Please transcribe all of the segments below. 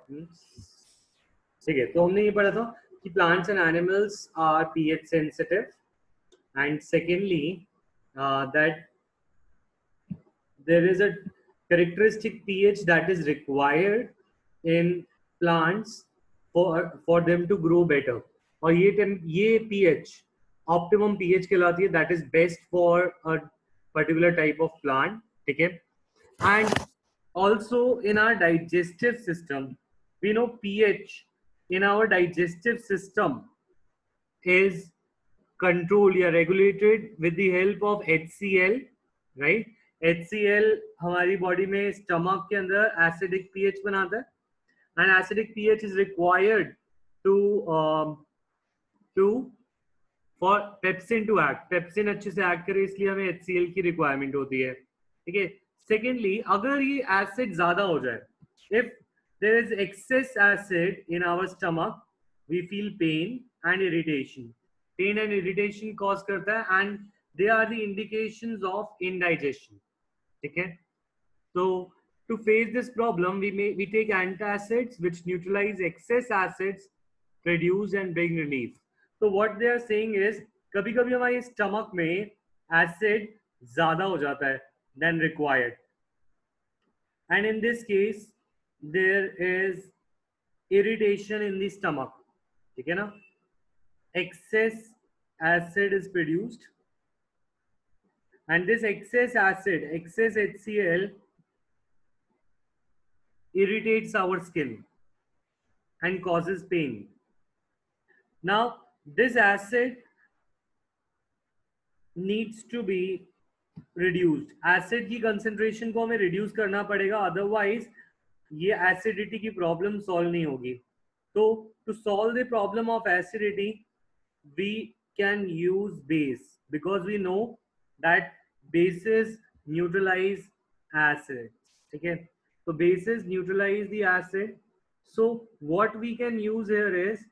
ठीक है, तो हमने ये पढ़ा था कि plants and animals are pH sensitive, and secondly that there is a characteristic pH that is required in plants for them to grow better, और ये pH optimum pH कहलाती है, that is best for a particular type of plant. ठीक है, and also in our digestive system we know pH in our digestive system is controlled या regulated with the help of HCl, right? HCl हमारी body में stomach के अंदर acidic pH बनाता है, and acidic pH is required to to for pepsin to act. Pepsin अच्छे से act करे, इसलिए हमें HCl की requirement होती है. ठीक है, secondly अगर ये acid ज्यादा हो जाए, if there is excess acid in our stomach we feel pain and irritation. Pain and irritation cause करता है, and they are the indications of indigestion. ठीक है, so to face this problem we take antacids which neutralize excess acids produce and bring relief. So what they are saying is कभी कभी हमारे stomach में acid ज्यादा हो जाता है than required, and in this case there is irritation in the stomach. ठीक है ना, excess acid is produced, and this excess acid, excess HCl irritates our skin and causes pain. Now this acid needs to be reduced. acid की concentration को हमें reduce करना पड़ेगा, otherwise ये acidity की problem solve नहीं होगी. तो to solve the problem of acidity we can use base, because we know that bases neutralize acid. ठीक है, so bases neutralize the acid. So what we can use here is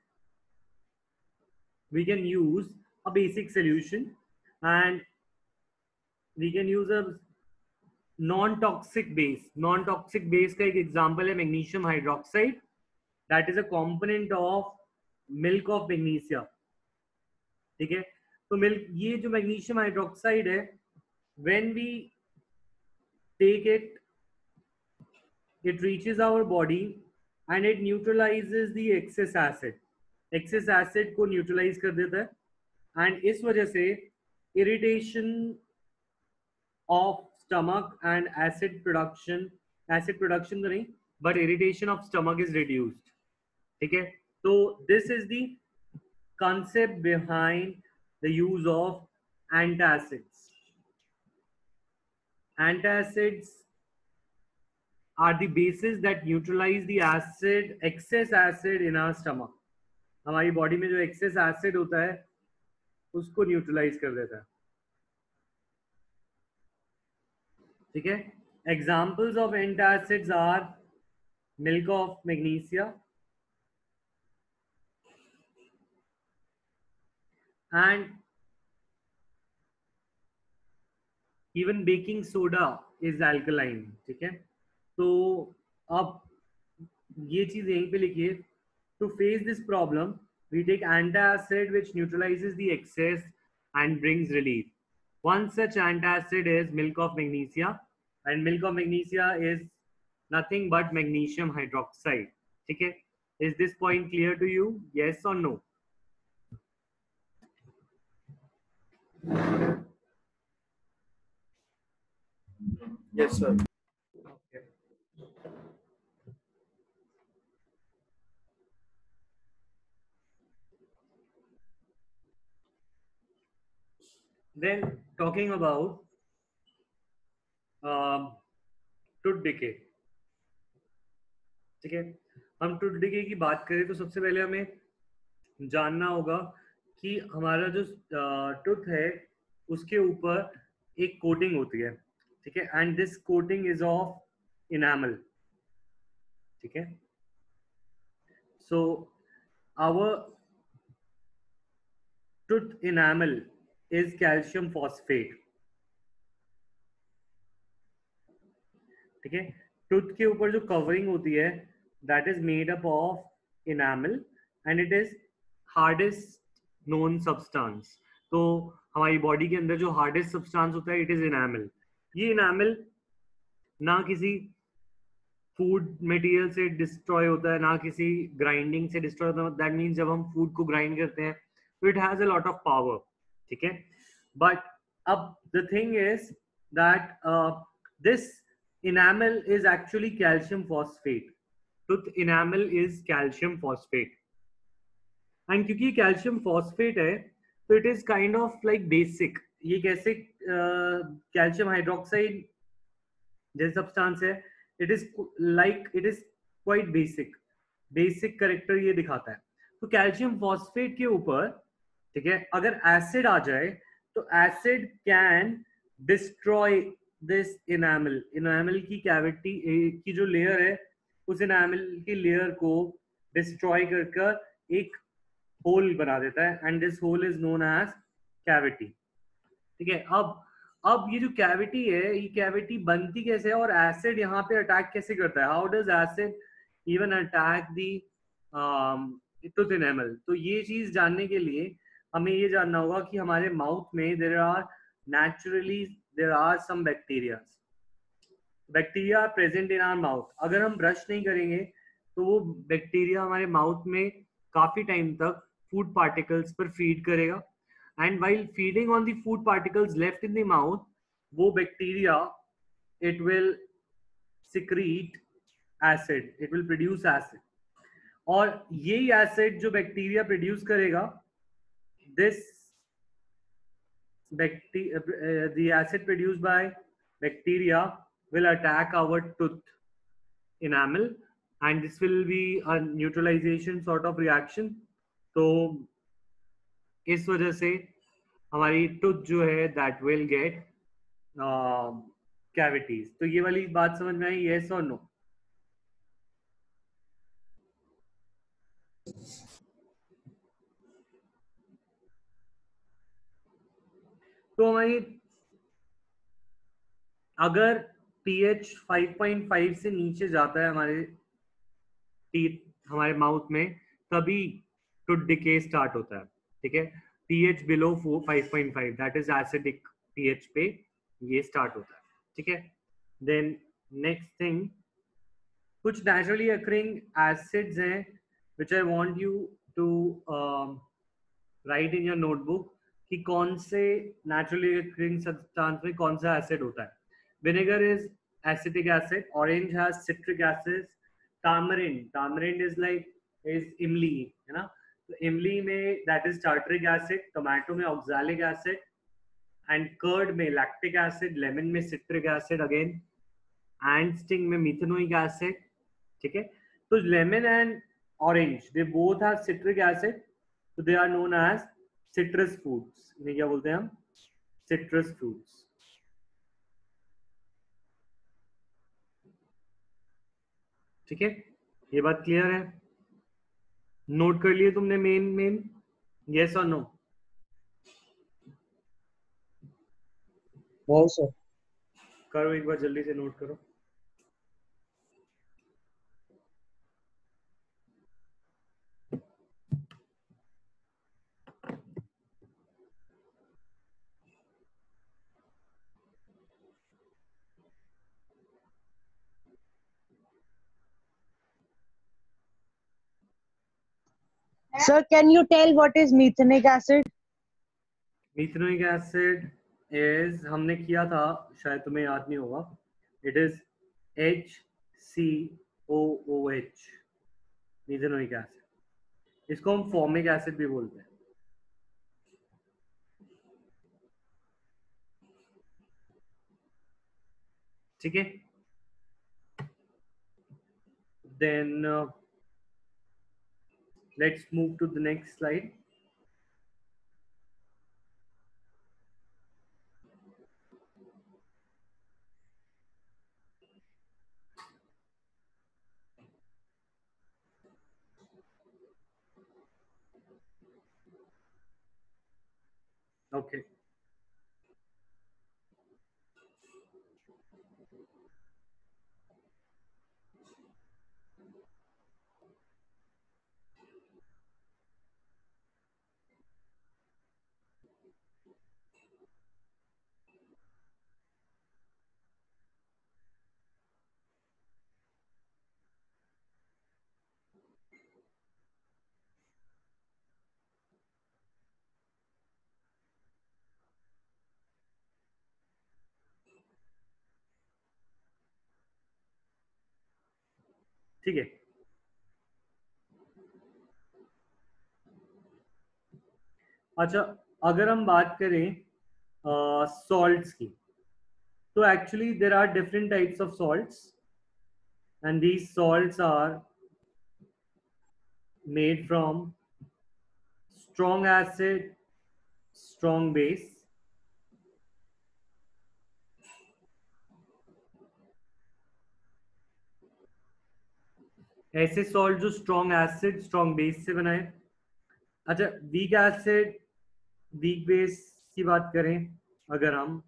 we can use a basic solution, and we can use a non-toxic base. Non-toxic base का एक example है magnesium hydroxide, that is a component of milk of magnesia. ठीक है, तो milk, ये जो magnesium hydroxide है, when we take it, it reaches our body and it neutralizes the excess acid. excess acid को neutralize कर देता है, and इस वजह से irritation of stomach and acid production तो नहीं, but irritation of stomach is reduced. ठीक है, so this is the concept behind the use of antacids. Antacids are the bases that neutralize the acid, excess acid in our stomach. हमारी body में जो excess acid होता है उसको neutralise कर देता है. ठीक है, examples of antacids are milk of magnesia and even baking soda is alkaline. ठीक है, तो अब ये चीज यहीं पे लिखिए. To face this problem we take antacid which neutralizes the excess and brings relief. One such antacid is milk of magnesia, and milk of magnesia is nothing but magnesium hydroxide. ठीक है, is this point clear to you? Yes or no? Yes sir. Okay. Then talking about tooth decay. ठीक है, हम tooth decay की बात करें तो सबसे पहले हमें जानना होगा कि हमारा जो टूथ है उसके ऊपर एक कोटिंग होती है. ठीक है, and this coating is of enamel. ठीक है, so our tooth enamel is calcium phosphate. ठीक है, टूथ के ऊपर जो कवरिंग होती है that is made up of enamel and it is hardest known substance. तो हमारी बॉडी के अंदर जो हार्डेस्ट सब्सटेंस होता है इट इज इनामल. ये इनामल ना किसी फूड मटेरियल से डिस्ट्रॉय होता है ना किसी ग्राइंडिंग से डिस्ट्रॉय होता है. दैट मीन्स जब हम फूड को ग्राइंड करते हैं तो it has a lot of power. ठीक है. बट अब the thing is that this enamel is actually calcium phosphate. Tooth enamel is calcium phosphate. And क्योंकि ये कैल्शियम फॉस्फेट है तो it is kind of like basic. ये कैसे calcium hydroxide जैसे सब्सटेंस है. It is like it is quite basic. Basic character ये दिखाता है. तो कैल्शियम फॉस्फेट के ऊपर ठीक है अगर एसिड आ जाए तो acid can destroy this enamel. Enamel की कैविटी की जो लेयर है उस इनामल की लेयर को डिस्ट्रॉय कर एक होल बना देता है and this hole is known as cavity. ठीक है. अब ये जो कैविटी है ये कैविटी बनती कैसे है और एसिड यहाँ पे अटैक कैसे करता है. How does acid even attack the tooth enamel. तो ये चीज जानने के लिए हमें ये जानना होगा कि हमारे माउथ में there are some bacteria present in our mouth. अगर हम ब्रश नहीं करेंगे तो वो बैक्टीरिया हमारे माउथ में काफी टाइम तक फूड पार्टिकल्स पर फीड करेगा and while feeding on the food particles left in the mouth वो bacteria it will secrete acid, it will produce acid. और यही एसिड जो बैक्टीरिया प्रोड्यूस करेगा this the acid produced by bacteria will attack our tooth enamel and this will be a neutralization sort of reaction. तो इस वजह से हमारी tooth जो है दैट विल गेट कैविटीज. तो ये वाली बात समझ में आई. यस और नो. तो हमारी अगर pH 5.5 से नीचे जाता है हमारे टीथ हमारे माउथ में तभी टूथ डिके स्टार्ट होता है. ठीक है. pH below 5.5 that is acidic pH पे ये स्टार्ट होता है. ठीक है. देन नेक्स्ट थिंग कुछ नेचुरली अकरिंग एसिड्स हैं which I want you to write in your notebook कि कौन से नेचुरली अकरिंग सब्सटेंस में कौन सा एसिड होता है. Vinegar is acetic acid. Orange has citric acid. tamarind is इमली है ना. तो इमली में that is tartaric acid. Tomato में ऑक्सैलिक एसिड एंड कर्ड में लैक्टिक एसिड. लेमन में citric acid again and sting में मिथेनोइक एसिड. ठीक है. तो lemon and orange they both have citric acid so they are known as citrus fruits. इन्हें क्या बोलते हैं हम? citrus fruits. ठीक है. ये बात क्लियर है. नोट कर लिए तुमने मेन यस और नो. No, sir. करो एक बार जल्दी से नोट करो. Sir, can you tell what is methanic acid? Methanoic acid is हमने किया था शायद तुम्हें याद नहीं होगा. It is HCOOH methanoic acid. इसको हम फॉर्मिक एसिड भी बोलते हैं. ठीक है. then let's move to the next slide. Okay. ठीक है। अच्छा, अगर हम बात करें सॉल्ट्स की, तो actually there are different types of salts and these salts are made from strong acid, strong base, ऐसे सॉल्ट जो स्ट्रॉन्ग एसिड स्ट्रॉन्ग बेस से बनाए। अच्छा, वीक एसिड वीक बेस की बात करें, अगर हम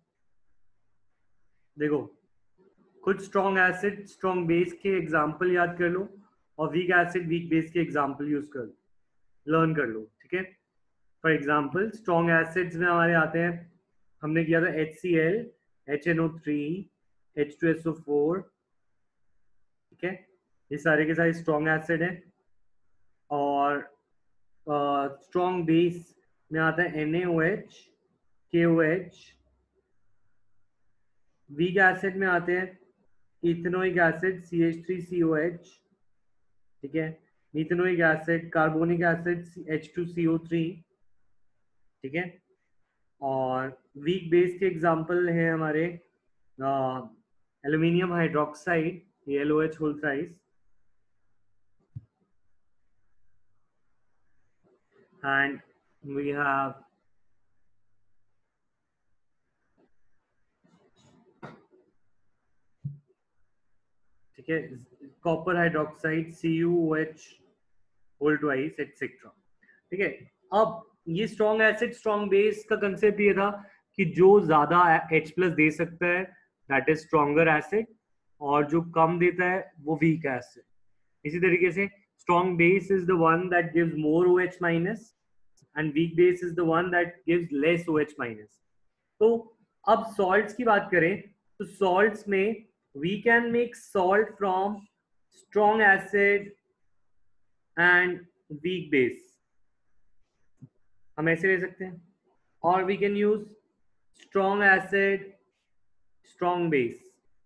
देखो कुछ स्ट्रॉन्ग एसिड स्ट्रॉन्ग बेस के एग्जांपल याद कर लो और वीक एसिड वीक बेस के एग्जांपल यूज कर लो, लर्न कर लो, ठीक है। फॉर एग्जांपल स्ट्रॉन्ग एसिड्स में हमारे आते हैं, हमने किया था HCl, HNO3, H2SO4, ठीक है, ये सारे के सारे स्ट्रॉन्ग एसिड हैं। और स्ट्रॉन्ग बेस में आता है NaOH, KOH। वीक एसिड में आते हैं इथेनोइक एसिड CH3COH, ठीक है, methanoic acid, carbonic acid H2CO3, ठीक है। और वीक बेस के एग्जांपल हैं हमारे aluminium hydroxide AlOH whole thrice, and we have ठीक है copper hydroxide CuOH whole twice etcetera, ठीक है। अब ये स्ट्रॉन्ग एसिड स्ट्रॉन्ग बेस का कंसेप्ट ये था कि जो ज्यादा H प्लस दे सकता है दैट इज स्ट्रॉन्गर एसिड, और जो कम देता है वो वीक एसिड। इसी तरीके से strong base is the one that gives more OH minus and weak base is the one that gives less OH minus. तो अब सॉल्ट्स की बात करें तो सॉल्ट्स में we can make salt from strong acid and weak base, हम ऐसे ले सकते हैं, और we can use strong acid strong base,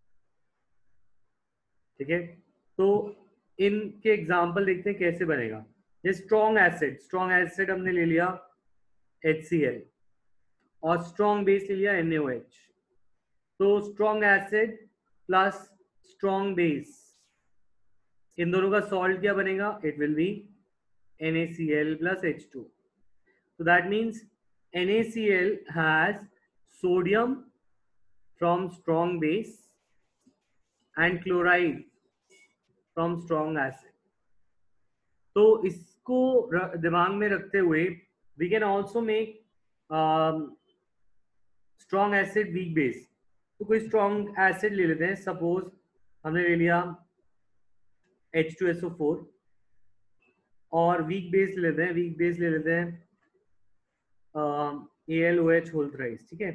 ठीक है। तो इनके एग्जांपल देखते हैं कैसे बनेगा। ये स्ट्रॉन्ग एसिड हमने ले लिया HCl और स्ट्रॉन्ग बेस ले लिया NaOH। तो strong acid plus strong base, इन दोनों का सॉल्ट क्या बनेगा, it will be NaCl plus H2। So that means NaCl has sodium from strong base and chloride from strong acid। तो इसको दिमाग में रखते हुए we can also make strong acid weak base। तो कोई strong acid ले लेते हैं, सपोज हमने ले लिया H2SO4, और वीक बेस ले लेते हैं, वीक बेस ले लेते हैं AlOH होल थ्राइस, ठीक है।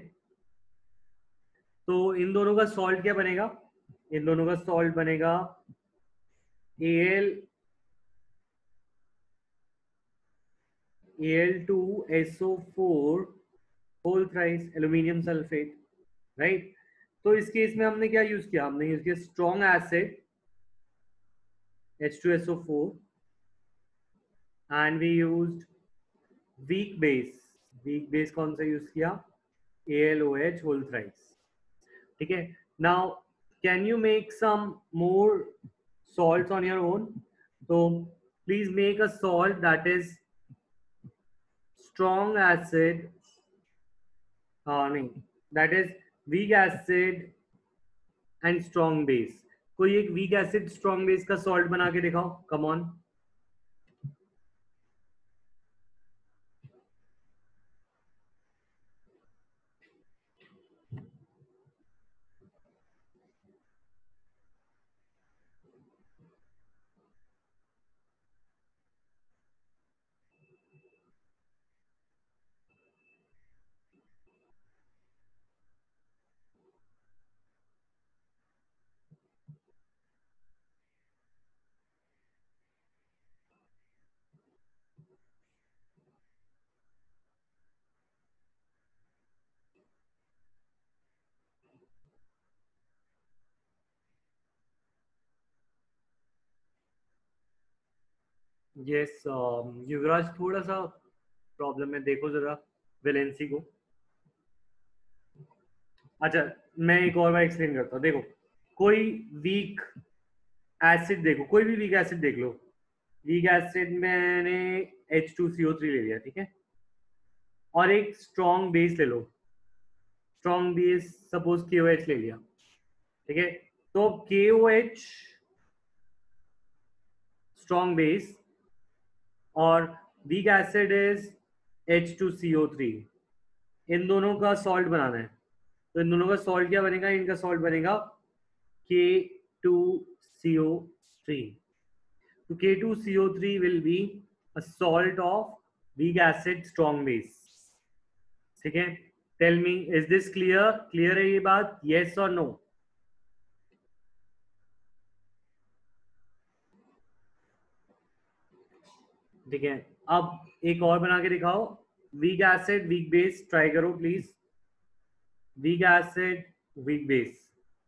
तो इन दोनों का सॉल्ट क्या बनेगा, इन दोनों का सॉल्ट बनेगा Al2SO4 whole thrice aluminium sulphate, right. तो इस केस में हमने क्या यूज किया, हमने यूज किया strong acid H2SO4 and we used weak base, weak base कौन सा यूज किया, AlOH होल थ्राइस, ठीक है। Now can you make some more salts on your own? So please make a salt that is strong acid, नहीं, that is weak acid and strong base। कोई एक weak acid strong base का salt बना के दिखाओ, come on। Yes युवराज, थोड़ा सा problem है, देखो जरा वैलेंसी को। अच्छा, मैं एक और बार एक्सप्लेन करता हूँ। देखो, कोई वीक एसिड देखो, कोई भी वीक एसिड देख लो। वीक एसिड मैंने H2CO3 ले लिया, ठीक है, और एक स्ट्रॉन्ग बेस ले लो। स्ट्रॉन्ग बेस सपोज KOH ले लिया, ठीक है। तो KOH स्ट्रॉन्ग बेस और वीक एसिड इज H2CO3। इन दोनों का सॉल्ट बनाना है, तो इन दोनों का सॉल्ट क्या बनेगा? इनका सॉल्ट बनेगा K2CO3। तो K2CO3 will be a salt of weak acid strong base, ठीक है। Tell me, is this clear? Clear है ये बात? यस और नो? ठीक है, अब एक और बना के दिखाओ। Weak acid weak base try करो please. Weak acid weak base.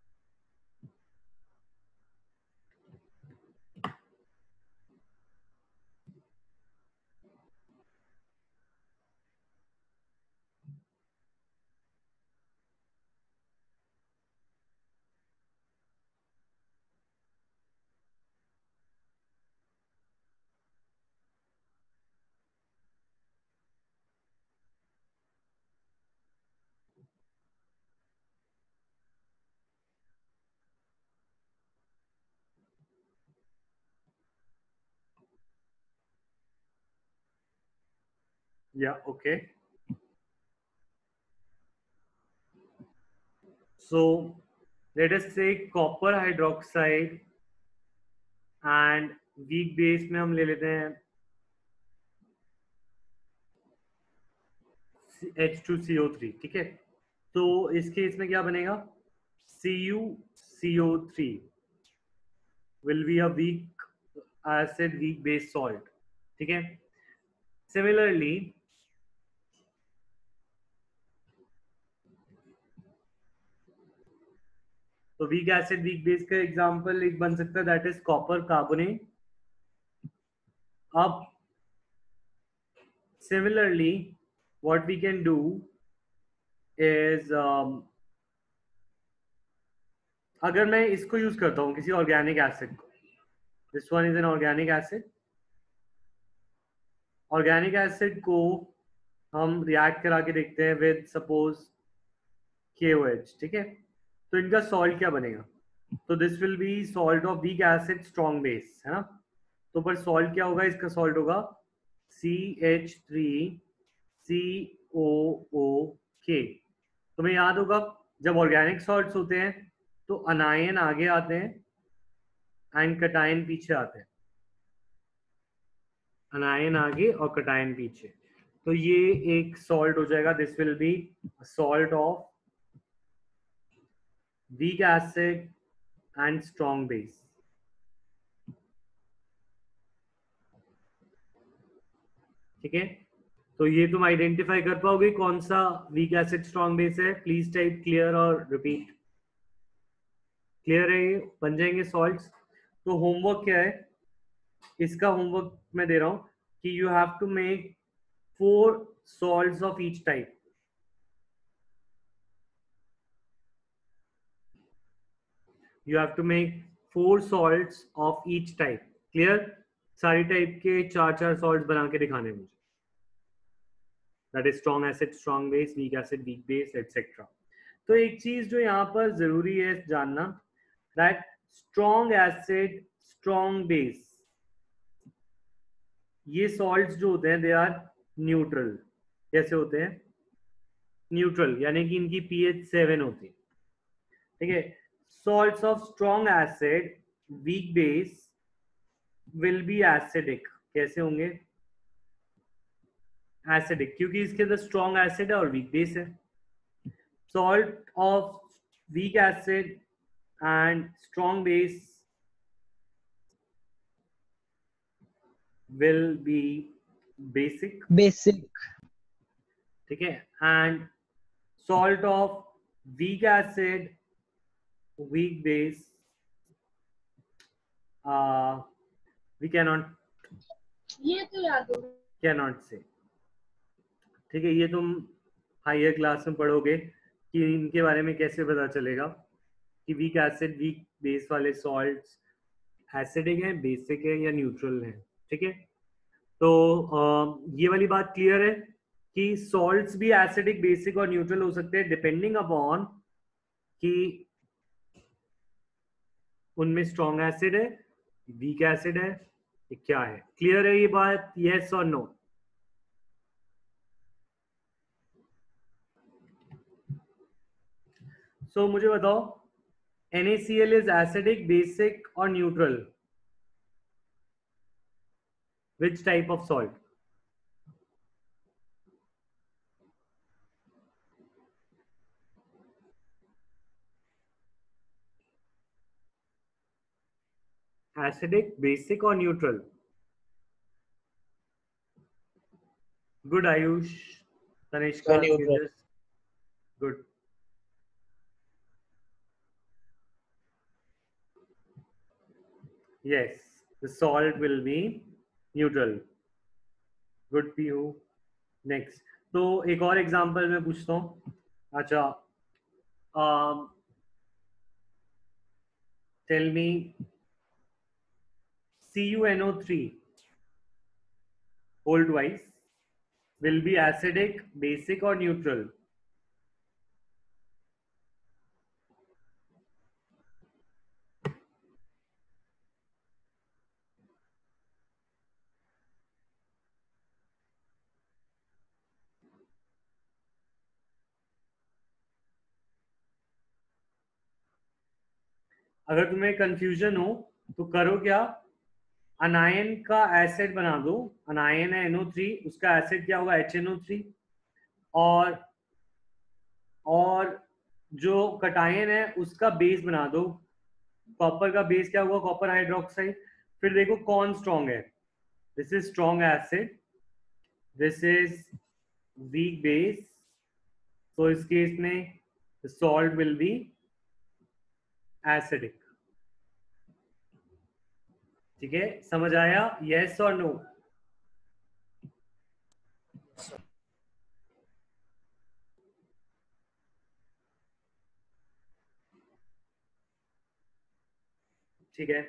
या okay, so let us say copper hydroxide and weak base में हम ले लेते हैं H2CO3, ठीक है। तो इस केस में क्या बनेगा? CuCO3 will be a weak acid weak base salt, ठीक है। सिमिलरली तो वीक एसिड वीक बेस का एग्जांपल एक बन सकता है, दैट इज कॉपर कार्बोनेट। अब similarly what we can do is अगर मैं इसको यूज करता हूँ किसी ऑर्गेनिक एसिड को, this one is an organic acid. Organic acid को हम रिएक्ट करा के देखते हैं विद सपोज KOH, ठीक है। तो इनका सॉल्ट क्या बनेगा? तो this will be salt of weak acid strong base, है ना। तो पर सॉल्ट क्या होगा? इसका सॉल्ट होगा CH3COOK। तुम्हें याद होगा जब ऑर्गेनिक सॉल्ट्स होते हैं तो अनायन आगे आते हैं एंड कटायन पीछे आते हैं। अनायन आगे और कटायन पीछे। तो ये एक सॉल्ट हो जाएगा, this will be salt of weak acid and strong base, ठीक है। तो ये तुम आइडेंटिफाई कर पाओगे कौन सा वीक एसिड स्ट्रॉन्ग बेस है? प्लीज टाइप क्लियर और रिपीट। क्लियर है? ये बन जाएंगे सॉल्ट्स। तो होमवर्क क्या है इसका? होमवर्क मैं दे रहा हूं कि you have to make 4 salts of each type. You have to make 4 salts of each type. Clear? सारी टाइप के 4 सॉल्ट्स बना के दिखाने मुझे, that is strong acid strong base, weak acid weak base, etcetera. तो एक चीज जो यहाँ पर जरूरी है जानना, that strong acid strong base, ये सॉल्ट्स जो होते हैं दे आर न्यूट्रल। कैसे होते हैं? न्यूट्रल, यानी कि इनकी pH 7 होती है, ठीक है। Salts of strong acid weak base will be acidic. कैसे होंगे? एसिडिक, क्योंकि इसके अंदर स्ट्रॉन्ग एसिड है और वीक बेस है। Salt of weak acid and strong base will be basic, Basic. ठीक है। And salt of weak acid weak base we cannot ये तो याद हो। कैन नॉट से। ठीक है, ये तुम हायर क्लास में पढ़ोगे कि इनके बारे में कैसे पता चलेगा कि वीक एसिड वीक बेस वाले सॉल्ट्स एसिडिक हैं, बेसिक है या न्यूट्रल हैं। ठीक है, तो ये वाली बात क्लियर है कि सॉल्ट्स भी एसिडिक, बेसिक और न्यूट्रल हो सकते हैं डिपेंडिंग अपॉन कि उनमें स्ट्रॉन्ग एसिड है, वीक एसिड है, क्या है। क्लियर है ये बात? यस और नो? सो मुझे बताओ, NaCl is acidic, basic or neutral? Which type of salt? Acidic, basic or neutral? Good, Ayush. Tanishka, Neutral. Tejas. Good. Yes, the salt will be neutral. Good, PU. Next. तो एक और example मैं पूछता हूँ। अच्छा, tell me CuNO3 whole twice will be acidic, basic or neutral? अगर तुम्हें confusion हो तो करो क्या, अनायन का एसिड बना दो। अनायन है NO3, उसका एसिड क्या होगा? HNO3। और जो कटायन है उसका बेस बना दो। कॉपर का बेस क्या होगा? Copper hydroxide. फिर देखो कौन स्ट्रॉन्ग है। This is strong acid, this is weak base, तो इस केस में सॉल्ट विल बी एसिडिक। ठीक है, समझ आया? यस और नो? ठीक है,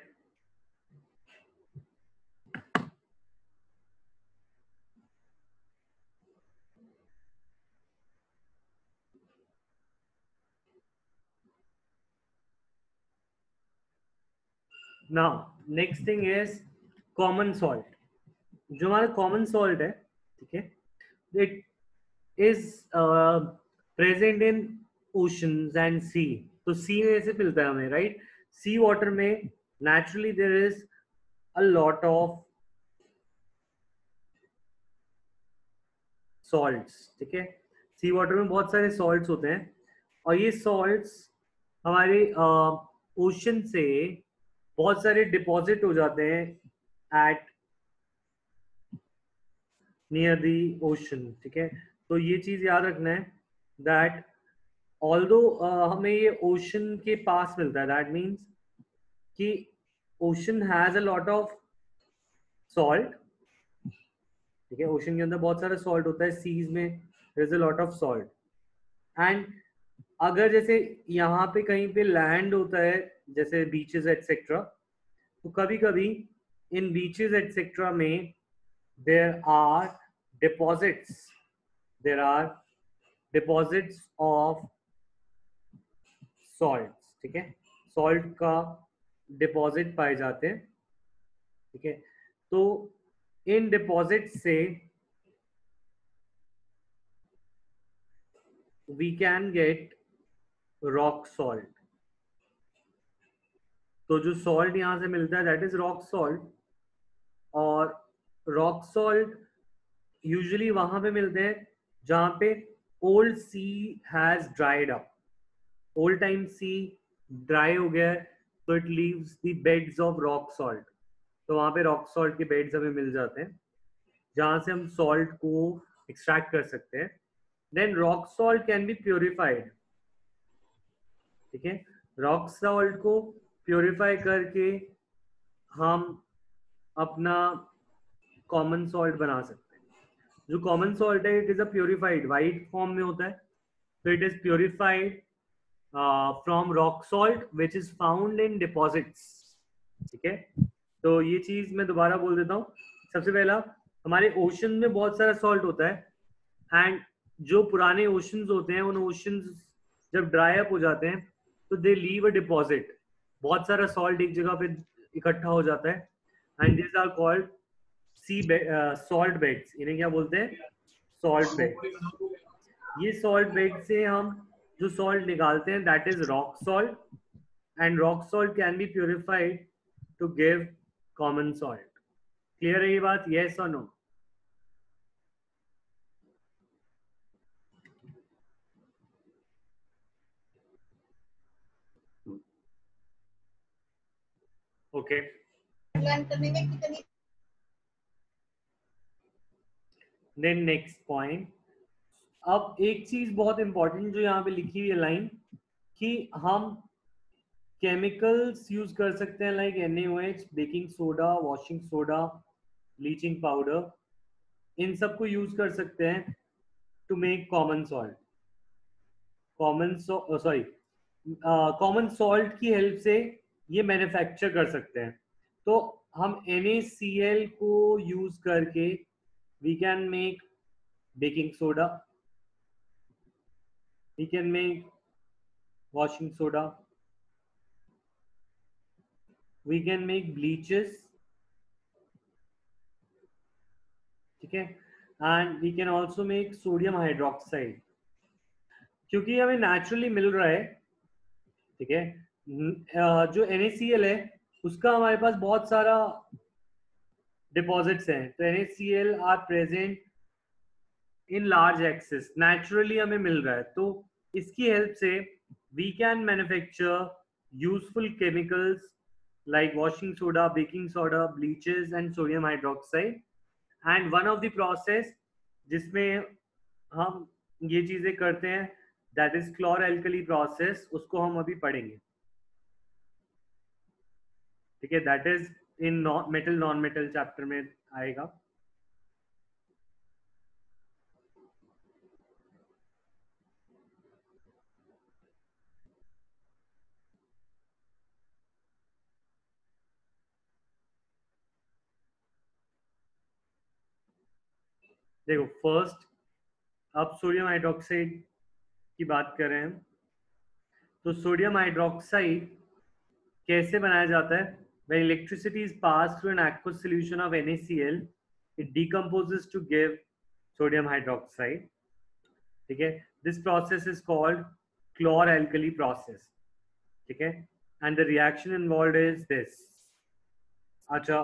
now next thing is common salt. जो हमारा कॉमन सॉल्ट है, ठीक है, it is present in oceans and sea. तो सी में से मिलता है हमें, राइट? सी वाटर में naturally there is a lot of salts. ठीक है, सी वाटर में बहुत सारे सॉल्ट्स होते हैं और ये सॉल्ट्स हमारे ओशन से बहुत सारे डिपॉजिट हो जाते हैं एट नियर दी ओशन। ठीक है, तो ये चीज याद रखना है दैट ऑल्दो हमें ये ओशन के पास मिलता है, दैट मीन्स कि ocean has a lot of salt. ठीक है, ओशन के अंदर बहुत सारा सॉल्ट होता है, सीज में there is a lot of salt. And अगर जैसे यहाँ पे कहीं पे लैंड होता है, जैसे बीचेस एटसेट्रा, तो कभी कभी इन बीचेस एटसेट्रा में there are deposits, there are deposits of salt. ठीक है, सॉल्ट का डिपॉजिट पाए जाते हैं। ठीक है, तो इन डिपॉजिट से we can get rock salt. तो जो सॉल्ट यहां से मिलता है दैट इज रॉक सॉल्ट। और रॉक सॉल्ट यूजुअली वहां पे मिलते हैं जहां पे old sea has dried up. Old time sea dry हो गया है, तो it leaves the beds of rock salt. तो वहां पे रॉक सॉल्ट के बेड्स हमें मिल जाते हैं जहां से हम सॉल्ट को एक्सट्रैक्ट कर सकते हैं। Then rock salt can be purified. ठीक है, रॉक सॉल्ट को प्योरीफाई करके हम अपना कॉमन सॉल्ट बना सकते हैं। जो कॉमन सॉल्ट है it is a purified, white form में होता है, तो it is purified from rock salt which is found in deposits. ठीक है, तो ये चीज मैं दोबारा बोल देता हूँ। सबसे पहला, हमारे ओशन में बहुत सारा सॉल्ट होता है, एंड जो पुराने ओशंस होते हैं उन ओशंस जब ड्राई अप हो जाते हैं तो दे लीव अ डिपॉजिट, बहुत सारा सॉल्ट एक जगह पे इकट्ठा हो जाता है, and this are called sea salt beds. इन्हें क्या बोलते हैं? Salt bed. ये सॉल्ट बेड से हम जो सॉल्ट निकालते हैं that is rock salt, and rock salt can be purified to give common salt. Clear है ये बात? यस और no? Okay, then next point. अब एक चीज बहुत इंपॉर्टेंट जो यहाँ पे लिखी हुई है लाइन, कि हम केमिकल्स यूज कर सकते हैं like NaOH, baking soda, washing soda, bleaching powder, इन सबको यूज कर सकते हैं to make common salt. Common salt की हेल्प से ये मैन्युफैक्चर कर सकते हैं। तो हम NaCl को यूज करके we can make baking soda, we can make washing soda, we can make bleaches, ठीक है, and we can also make sodium hydroxide, क्योंकि हमें नेचुरली मिल रहा है। ठीक है, जो NaCl है उसका हमारे पास बहुत सारा डिपॉजिट्स हैं, तो NaCl are present in large excess, naturally हमें मिल रहा है, तो इसकी हेल्प से we can manufacture useful chemicals like washing soda, baking soda, bleaches and sodium hydroxide. And one of the process जिसमें हम ये चीजें करते हैं that is chlor-alkali process, उसको हम अभी पढ़ेंगे। ठीक है, that is in metal non-metal chapter में आएगा। देखो फर्स्ट, अब सोडियम हाइड्रोक्साइड की बात कर रहे हैं, तो सोडियम हाइड्रोक्साइड कैसे बनाया जाता है? When electricity is passed through an aqueous solution of NaCl, it decomposes to give sodium hydroxide. ठीक है, this process is called chlor-alkali process. ठीक है, and the reaction involved is this. अच्छा,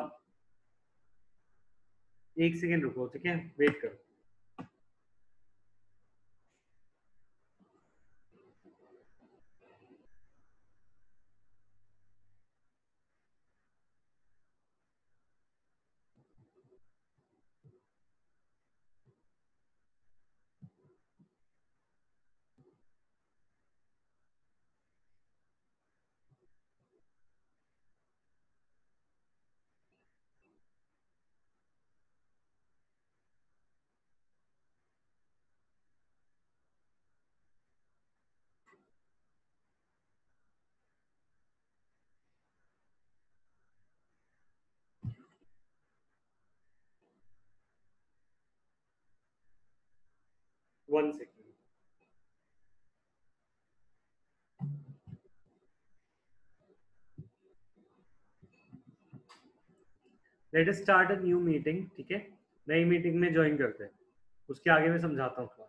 एक सेकेंड रुको, ठीक है, वेट करो। One second. Let us start a new meeting. ठीक है, नई मीटिंग में ज्वाइन करते हैं, उसके आगे मैं समझाता हूँ।